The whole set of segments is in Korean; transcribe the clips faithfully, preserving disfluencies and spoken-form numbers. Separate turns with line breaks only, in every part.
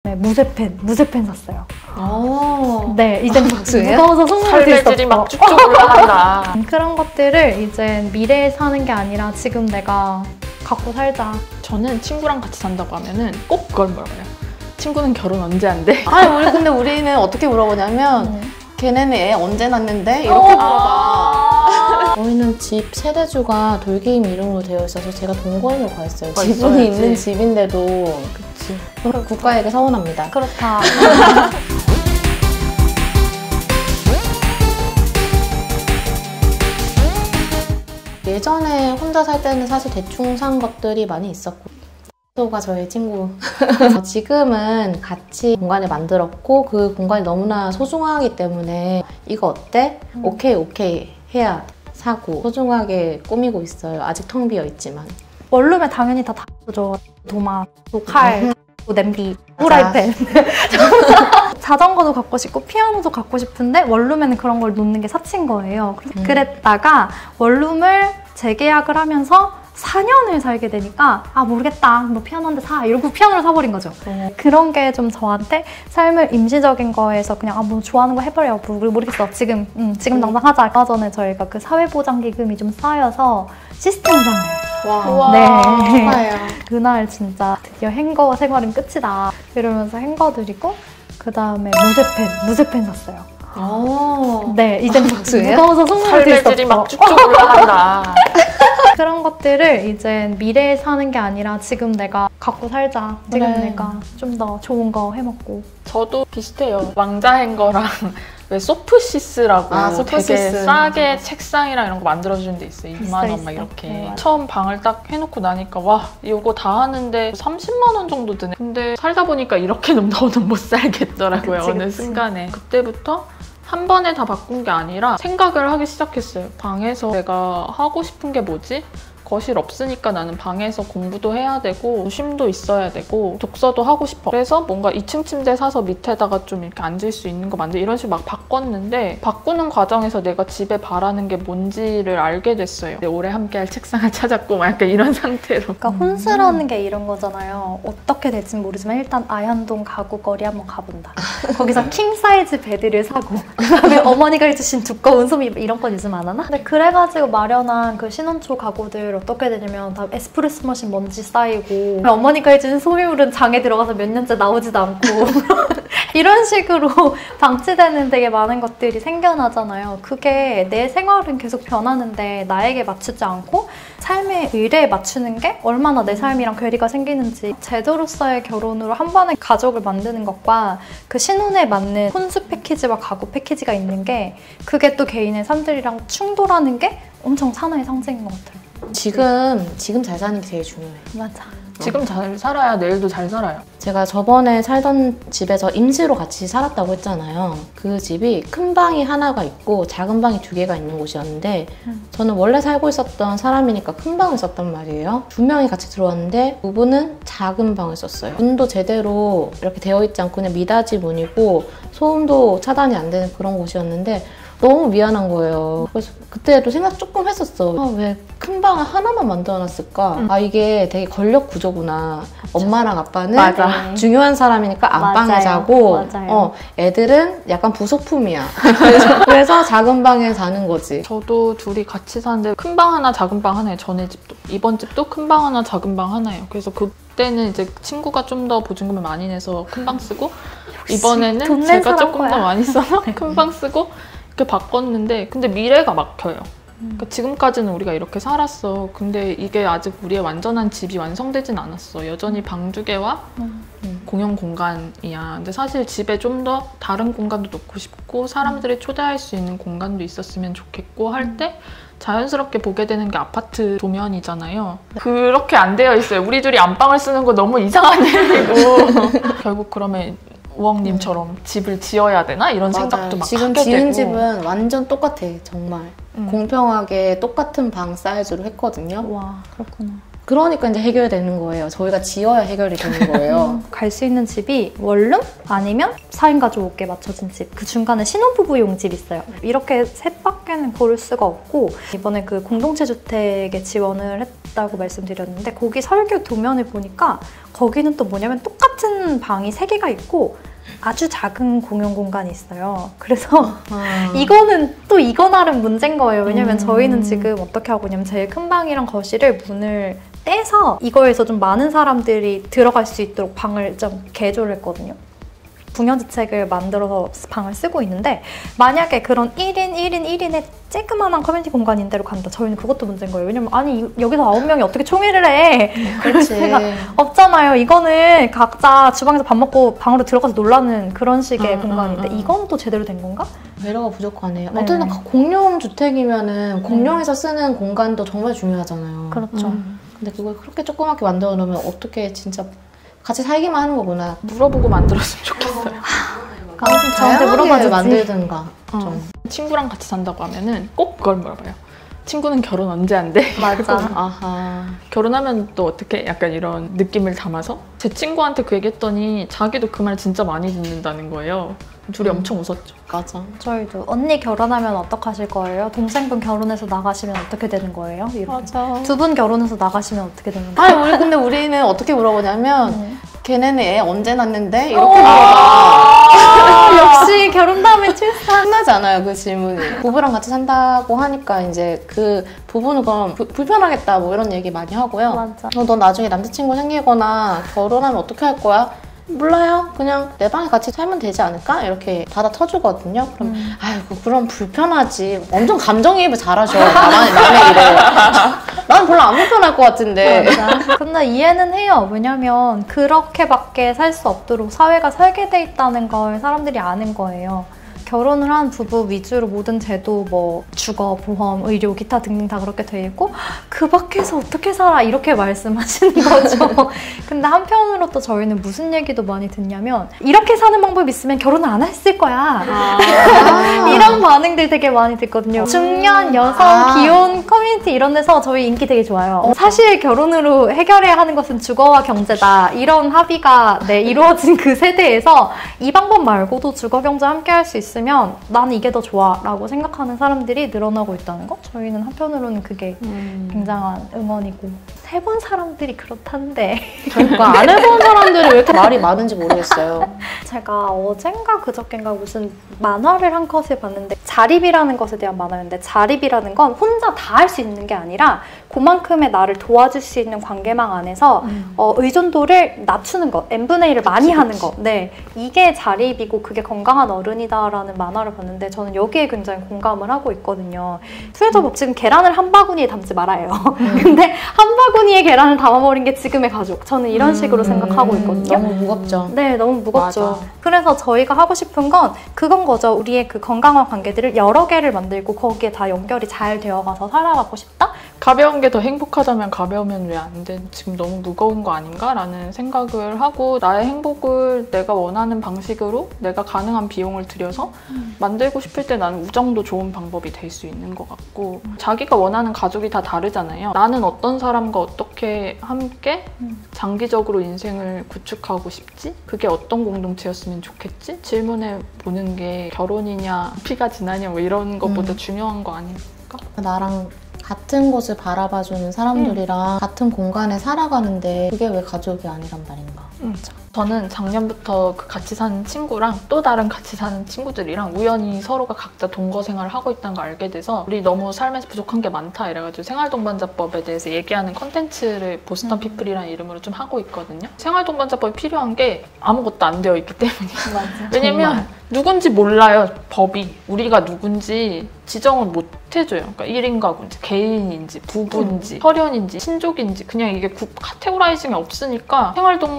네, 무쇠펜, 무쇠펜 샀어요.
오.
네, 이제
박수예요?
무거워서 손을
삶의
들수
질이
없어.
막 쭉쭉 올라간다.
그런 것들을 이제 미래에 사는 게 아니라 지금 내가 갖고 살자.
저는 친구랑 같이 산다고 하면은 꼭 그걸 물어봐요. 친구는 결혼 언제 한대?
아니 우리 근데 우리는 어떻게 물어보냐면
음.
걔네는 애 언제 낳는데? 이렇게 물어봐.
아
저희는 집 세대주가 돌게임 이름으로 되어 있어서 제가 동거인으로 가있어요.
가
지분이
있어야지.
있는 집인데도
그치.
그럼 국가에게 서운합니다.
그렇다.
예전에 혼자 살 때는 사실 대충 산 것들이 많이 있었고 가 저의 친구. 지금은 같이 공간을 만들었고 그 공간이 너무나 소중하기 때문에 이거 어때?
음.
오케이 오케이 해야 사고 소중하게 꾸미고 있어요. 아직 텅 비어 있지만.
원룸에 당연히 다 다르죠. 도마, 또 칼, 또 냄비,
맞아.
후라이팬. 자전거도 갖고 싶고 피아노도 갖고 싶은데 원룸에는 그런 걸 놓는 게 사치인 거예요. 그래서
음.
그랬다가 원룸을 재계약을 하면서 사 년을 살게 되니까 아 모르겠다 뭐 피아노 한 대 사 이러고 피아노를 사버린 거죠.
어.
그런 게 좀 저한테 삶을 임시적인 거에서 그냥 아 뭐 좋아하는 거 해버려 뭐 모르겠어 지금 음, 지금 당장 하자. 아까 전에 저희가 그 사회보장기금이 좀 쌓여서 시스템장을
와.
우와.
네.
축하해요.
그날 진짜 드디어 행거 생활은 끝이다 이러면서 행거 드리고 그 다음에 무쇠펜 무쇠펜 샀어요.
오.
네 이제
박수예요?
무거워서 손을
삶의
들수
질이
없어.
막 쭉쭉 올라간다.
그런 것들을 이제 미래에 사는 게 아니라 지금 내가 갖고 살자. 지금
그래.
내가 좀 더 좋은 거 해먹고.
저도 비슷해요. 왕자 행거랑 왜 소프시스라고
아,
되게
소프시스.
싸게 책상이랑 이런 거 만들어주는 데 있어요. 이만 원
있어,
막
있어.
이렇게.
네, 맞아.
처음 방을 딱 해놓고 나니까 와 이거 다 하는데 삼십만 원 정도 드네. 근데 살다 보니까 이렇게는 더는 못 살겠더라고요.
그치,
어느
그치.
순간에. 그때부터 한 번에 다 바꾼 게 아니라 생각을 하기 시작했어요. 방에서 내가 하고 싶은 게 뭐지? 거실 없으니까 나는 방에서 공부도 해야 되고 쉼도 있어야 되고 독서도 하고 싶어. 그래서 뭔가 이 층 침대 사서 밑에다가 좀 이렇게 앉을 수 있는 거 만들 이런 식으로 막 바꿨는데 바꾸는 과정에서 내가 집에 바라는 게 뭔지를 알게 됐어요. 오래 함께할 책상을 찾았고 막 약간 이런 상태로.
그러니까 혼수라는 게 이런 거잖아요. 어떻게 될지는 모르지만 일단 아현동 가구 거리 한번 가본다. 거기서 킹 사이즈 베드를 사고 그다음에 어머니가 해주신 두꺼운 소미 이런 건 요즘 안 하나? 근데 그래가지고 마련한 그 신혼초 가구들 어떻게 되냐면 다 에스프레소 머신 먼지 쌓이고 어머니가 해주신 소미물은 장에 들어가서 몇 년째 나오지도 않고 이런 식으로 방치되는 되게 많은 것들이 생겨나잖아요. 그게 내 생활은 계속 변하는데 나에게 맞추지 않고 삶의 의뢰에 맞추는 게 얼마나 내 삶이랑 괴리가 생기는지 제도로서의 결혼으로 한 번에 가족을 만드는 것과 그 신혼에 맞는 혼수 패키지와 가구 패키지가 있는 게 그게 또 개인의 삶들이랑 충돌하는 게 엄청 하나의 상징인 것 같아요.
지금 지금 잘 사는 게 되게 중요해.
맞아.
지금 잘 살아야 내일도 잘 살아요.
제가 저번에 살던 집에서 임시로 같이 살았다고 했잖아요. 그 집이 큰 방이 하나가 있고 작은 방이 두 개가 있는 곳이었는데
음.
저는 원래 살고 있었던 사람이니까 큰 방을 썼단 말이에요. 두 명이 같이 들어왔는데 두 분은 작은 방을 썼어요. 문도 제대로 이렇게 되어 있지 않고 그냥 미닫이 문이고 소음도 차단이 안 되는 그런 곳이었는데 너무 미안한 거예요. 그래서 그때도 생각 조금 했었어. 아, 왜 큰 방을 하나만 만들어놨을까?
음.
아, 이게 되게 권력 구조구나. 엄마랑 아빠는
맞아.
중요한 사람이니까 안방에
맞아요.
자고
맞아요.
어, 애들은 약간 부속품이야. 그래서, 그래서 작은 방에 자는 거지.
저도 둘이 같이 사는데 큰 방 하나 작은 방 하나예요. 전에 집도. 이번 집도 큰 방 하나 작은 방 하나예요. 그래서 그때는 이제 친구가 좀 더 보증금을 많이 내서 큰 방 쓰고
돈
이번에는
낸
제가
사람
조금 더
거야.
많이 써서 큰 방 쓰고 이렇게 바꿨는데 근데 미래가 막혀요. 그러니까 지금까지는 우리가 이렇게 살았어. 근데 이게 아직 우리의 완전한 집이 완성되진 않았어. 여전히 방 두 개와
음.
음, 공용 공간이야. 근데 사실 집에 좀 더 다른 공간도 놓고 싶고 사람들이 초대할 수 있는 공간도 있었으면 좋겠고 할 때 자연스럽게 보게 되는 게 아파트 도면이잖아요. 그렇게 안 되어 있어요. 우리 둘이 안방을 쓰는 거 너무 이상한 일이고 결국 그러면 우엉님처럼 집을 지어야 되나? 이런
맞아요.
생각도 막
지금
하게
지은
되고.
집은 완전 똑같아, 정말.
음.
공평하게 똑같은 방 사이즈로 했거든요.
와 그렇구나.
그러니까 이제 해결되는 거예요. 저희가 지어야 해결이 되는 거예요.
갈 수 있는 집이 원룸 아니면 사 인 가족에 맞춰진 집. 그 중간에 신혼부부용 집 있어요. 이렇게 셋밖에는 고를 수가 없고 이번에 그 공동체 주택에 지원을 했다고 말씀드렸는데 거기 설계 도면을 보니까 거기는 또 뭐냐면 똑같은 똑같은 방이 세 개가 있고 아주 작은 공용 공간이 있어요. 그래서
아.
이거는 또 이거 나름 문제인 거예요. 왜냐면
음.
저희는 지금 어떻게 하고 있냐면 제일 큰 방이랑 거실을 문을 떼서 이거에서 좀 많은 사람들이 들어갈 수 있도록 방을 좀 개조를 했거든요. 궁여지책을 만들어서 방을 쓰고 있는데 만약에 그런 일 인 일 인 일 인의 쬐끄만한 커뮤니티 공간인 대로 간다. 저희는 그것도 문제인 거예요. 왜냐면 아니 여기서 아홉 명이 어떻게 총회를 해.
그렇지.
없잖아요. 이거는 각자 주방에서 밥 먹고 방으로 들어가서 놀라는 그런 식의
음,
공간인데
음, 음.
이건 또 제대로 된 건가?
배려가 부족하네요.
네.
어쨌든 공용 주택이면은 공용해서 쓰는 공간도 정말 중요하잖아요.
그렇죠.
음. 근데 그걸 그렇게 조그맣게 만들어 놓으면 어떻게 진짜 같이 살기만 하는 거구나.
물어보고 만들었으면 좋겠어요.
저한테
다양하게
물어봐주지.
만들든가.
어.
좀.
친구랑 같이 산다고 하면은 꼭 그걸 물어봐요. 친구는 결혼 언제 한대?
맞아.
아하.
결혼하면 또 어떻게 약간 이런 느낌을 담아서 제 친구한테 그 얘기했더니 자기도 그 말 진짜 많이 듣는다는 거예요. 둘이
음.
엄청 웃었죠.
맞아.
저희도 언니 결혼하면 어떡하실 거예요? 동생분 결혼해서 나가시면 어떻게 되는 거예요?
맞아.
두 분 결혼해서 나가시면 어떻게 되는 거예요?
아니 우리 근데 우리는 어떻게 물어보냐면
음.
걔네는 애 언제 낳는데?
어.
이렇게 물어봐.
아, 역시 결혼 다음에 출산.
끝나지 않아요 그 질문이. 부부랑 같이 산다고 하니까 이제 그 부부는 그럼 부- 불편하겠다 뭐 이런 얘기 많이 하고요.
맞아.
어, 너 나중에 남자친구 생기거나 결혼하면 어떻게 할 거야? 몰라요. 그냥 내 방에 같이 살면 되지 않을까? 이렇게 받아 쳐주거든요. 그럼
음.
아이고 그럼 불편하지. 엄청 감정이입을 잘하셔. 나만 남의 일에. 난 별로 안 불편할 것 같은데.
맞아. 근데 이해는 해요. 왜냐면 그렇게밖에 살 수 없도록 사회가 설계돼 있다는 걸 사람들이 아는 거예요. 결혼을 한 부부 위주로 모든 제도, 뭐 주거, 보험, 의료, 기타 등등 다 그렇게 돼 있고 그 밖에서 어떻게 살아 이렇게 말씀하시는 거죠. 근데 한편으로 또 저희는 무슨 얘기도 많이 듣냐면 이렇게 사는 방법 있으면 결혼을 안 했을 거야.
아.
이런 반응들 되게 많이 듣거든요. 중년, 여성,
아.
귀여운 커뮤니티 이런 데서 저희 인기 되게 좋아요. 어, 사실 결혼으로 해결해야 하는 것은 주거와 경제다. 이런 합의가 네, 이루어진 그 세대에서 이 방법 말고도 주거, 경제 함께 할 수 있으면 나는 이게 더 좋아 라고 생각하는 사람들이 늘어나고 있다는 거? 저희는 한편으로는 그게
음.
굉장한 응원이고 해본 사람들이 그렇다는데
그러니까 안 해본 사람들이 왜 이렇게 말이 많은지 모르겠어요.
제가 어젠가 그저께인가 무슨 만화를 한 컷을 봤는데 자립이라는 것에 대한 만화였는데 자립이라는 건 혼자 다 할 수 있는 게 아니라 그만큼의 나를 도와줄 수 있는 관계망 안에서
음.
어, 의존도를 낮추는 것, 엠분의 일을 많이 하는 것. 네, 이게 자립이고 그게 건강한 어른이다라는 만화를 봤는데 저는 여기에 굉장히 공감을 하고 있거든요. 수혜자 법칙은 계란을 한 바구니에 담지 말아요. 근데 한 바구니에 계란을 담아버린 게 지금의 가족. 저는 이런 식으로 생각하고 있거든요.
너무 무겁죠.
네, 너무 무겁죠.
맞아.
그래서 저희가 하고 싶은 건 그건 거죠. 우리의 그 건강한 관계들을 여러 개를 만들고 거기에 다 연결이 잘 되어가서 살아가고 싶다?
가벼운 게 더 행복하다면 가벼우면 왜 안 돼? 지금 너무 무거운 거 아닌가? 라는 생각을 하고 나의 행복을 내가 원하는 방식으로 내가 가능한 비용을 들여서
음.
만들고 싶을 때 나는 우정도 좋은 방법이 될 수 있는 것 같고 자기가 원하는 가족이 다 다르잖아요. 나는 어떤 사람과 어떻게 함께
음.
장기적으로 인생을 구축하고 싶지? 그게 어떤 공동체였으면 좋겠지? 질문해 보는 게 결혼이냐 피가 지나냐 뭐 이런 것보다
음.
중요한 거 아닐까?
나랑 같은 곳을 바라봐주는 사람들이랑 같은 공간에 살아가는데 그게 왜 가족이 아니란 말인가.
음. 저는 작년부터 그 같이 사는 친구랑 또 다른 같이 사는 친구들이랑 우연히 서로가 각자 동거 생활을 하고 있다는 걸 알게 돼서 우리 너무 삶에서 부족한 게 많다 이래가지고 생활동반자법에 대해서 얘기하는 컨텐츠를 보스턴
음.
피플이라는 이름으로 좀 하고 있거든요. 생활동반자법이 필요한 게 아무것도 안 되어 있기 때문이에요.
맞아.
왜냐면
정말.
누군지 몰라요. 법이. 우리가 누군지 지정을 못 해줘요. 그러니까 일 인 가구인지 개인인지 부부인지
음.
혈연인지 친족인지 그냥 이게 구, 카테고라이징이 없으니까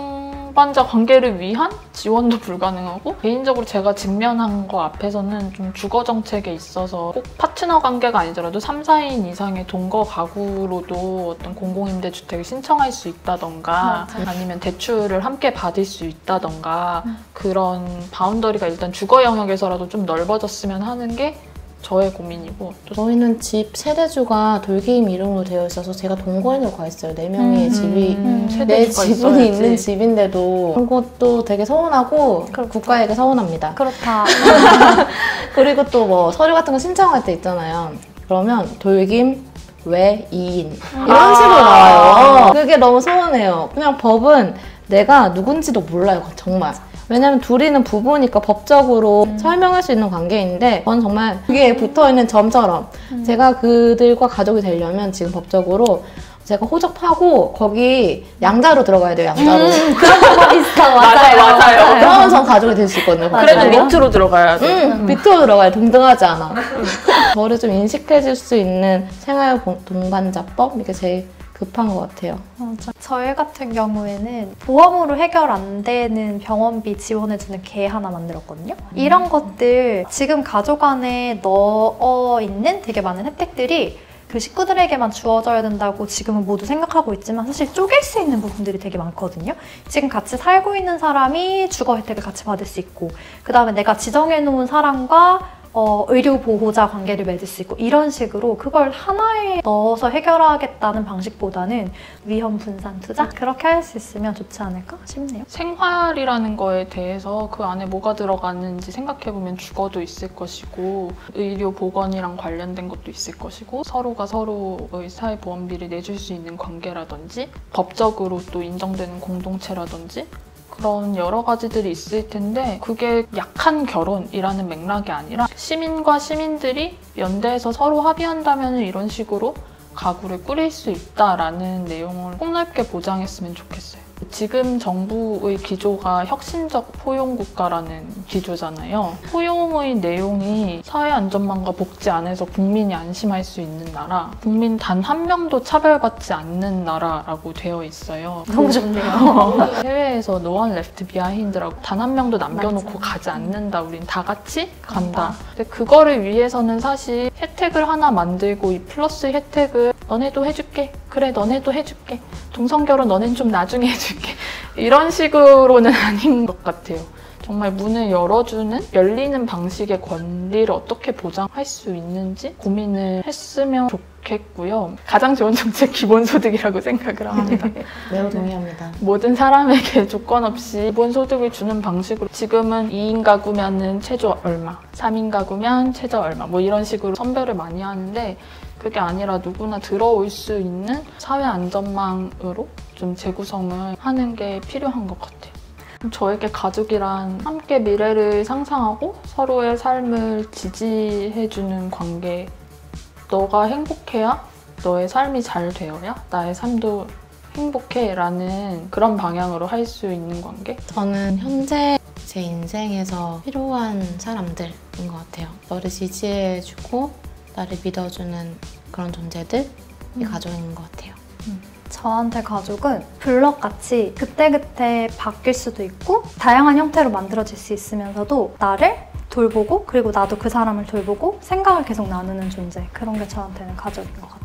생활동반자 관계를 위한 지원도 불가능하고 개인적으로 제가 직면한 거 앞에서는 좀 주거 정책에 있어서 꼭 파트너 관계가 아니더라도 삼, 사 인 이상의 동거 가구로도 어떤 공공임대주택을 신청할 수 있다던가
맞아.
아니면 대출을 함께 받을 수 있다던가 그런 바운더리가 일단 주거 영역에서라도 좀 넓어졌으면 하는 게 저의 고민이고 또
저희는 집 세대주가 돌게임 이름으로 되어 있어서 제가 동거인으로 가 있어요. 네 명의
음.
집이
음.
내
세대주가
지분이
있어야지.
있는 집인데도 그런 것도 되게 서운하고
그렇죠.
국가에게 서운합니다.
그렇다.
그리고 또 뭐 서류 같은 거 신청할 때 있잖아요. 그러면 돌김 외 이인 이런
아.
식으로 나와요. 그게 너무 서운해요. 그냥 법은 내가 누군지도 몰라요, 정말. 왜냐면 둘이는 부부니까 법적으로
음.
설명할 수 있는 관계인데 저는 정말 그게 붙어있는 점처럼
음.
제가 그들과 가족이 되려면 지금 법적으로 제가 호적하고 거기 양자로 들어가야 돼요, 양자로.
음, 그런 거 있어. 맞아요.
맞아요, 맞아요.
그러면 전 가족이 될 수 있거든요.
그래도
법적으로.
밑으로 들어가야 돼.
응, 밑으로 들어가야 동등하지 않아. 저를 좀 인식해줄 수 있는 생활 동반자법? 이게 제일 급한 것 같아요.
맞아. 저희 같은 경우에는 보험으로 해결 안 되는 병원비 지원해주는 개 하나 만들었거든요. 음. 이런 것들 지금 가족 안에 넣어 있는 되게 많은 혜택들이 그 식구들에게만 주어져야 된다고 지금은 모두 생각하고 있지만 사실 쪼갤 수 있는 부분들이 되게 많거든요. 지금 같이 살고 있는 사람이 주거 혜택을 같이 받을 수 있고 그 다음에 내가 지정해놓은 사람과 어, 의료 보호자 관계를 맺을 수 있고 이런 식으로 그걸 하나에 넣어서 해결하겠다는 방식보다는 위험 분산 투자? 그렇게 할 수 있으면 좋지 않을까 싶네요.
생활이라는 거에 대해서 그 안에 뭐가 들어가는지 생각해보면 주거도 있을 것이고 의료 보건이랑 관련된 것도 있을 것이고 서로가 서로의 사회보험비를 내줄 수 있는 관계라든지 법적으로 또 인정되는 공동체라든지 그런 여러 가지들이 있을 텐데 그게 약한 결혼이라는 맥락이 아니라 시민과 시민들이 연대해서 서로 합의한다면 이런 식으로 가구를 꾸릴 수 있다라는 내용을 폭넓게 보장했으면 좋겠어요. 지금 정부의 기조가 혁신적 포용국가라는 기조잖아요. 포용의 내용이 사회안전망과 복지 안에서 국민이 안심할 수 있는 나라, 국민 단 한 명도 차별받지 않는 나라라고 되어 있어요.
너무 좋네요.
해외에서 No one left behind라고 단 한 명도 남겨놓고
맞아.
가지 않는다. 우린 다 같이 간다. 근데 그거를 위해서는 사실 혜택을 하나 만들고 이 플러스 혜택을 너네도 해줄게. 그래 너네도 해줄게. 동성결혼 너넨 좀 나중에 해줄게. 이런 식으로는 아닌 것 같아요. 정말 문을 열어주는 열리는 방식의 권리를 어떻게 보장할 수 있는지 고민을 했으면 좋겠고요. 가장 좋은 정책 기본소득이라고 생각을 합니다.
매우 동의합니다.
모든 사람에게 조건 없이 기본소득을 주는 방식으로 지금은 이 인 가구면은 최저 얼마, 삼 인 가구면 최저 얼마 뭐 이런 식으로 선별을 많이 하는데 그게 아니라 누구나 들어올 수 있는 사회 안전망으로 좀 재구성을 하는 게 필요한 것 같아요. 저에게 가족이란 함께 미래를 상상하고 서로의 삶을 지지해주는 관계. 너가 행복해야 너의 삶이 잘 되어야 나의 삶도 행복해 라는 그런 방향으로 할 수 있는 관계?
저는 현재 제 인생에서 필요한 사람들인 것 같아요. 너를 지지해주고 나를 믿어주는 그런 존재들이
음.
가족인 것 같아요.
음. 저한테 가족은 블럭같이 그때그때 바뀔 수도 있고 다양한 형태로 만들어질 수 있으면서도 나를 돌보고 그리고 나도 그 사람을 돌보고 생각을 계속 나누는 존재. 그런 게 저한테는 가족인 것 같아요.